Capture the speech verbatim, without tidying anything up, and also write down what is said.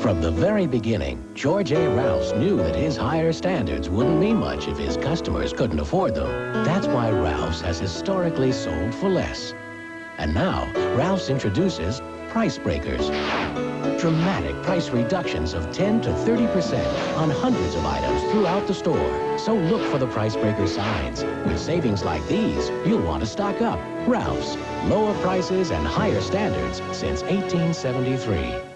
From the very beginning, George A. Ralphs knew that his higher standards wouldn't mean much if his customers couldn't afford them. That's why Ralphs has historically sold for less. And now, Ralphs introduces Price Breakers. Dramatic price reductions of ten to thirty percent on hundreds of items throughout the store. So look for the Price Breaker signs. With savings like these, you'll want to stock up. Ralphs, lower prices and higher standards since eighteen seventy-three.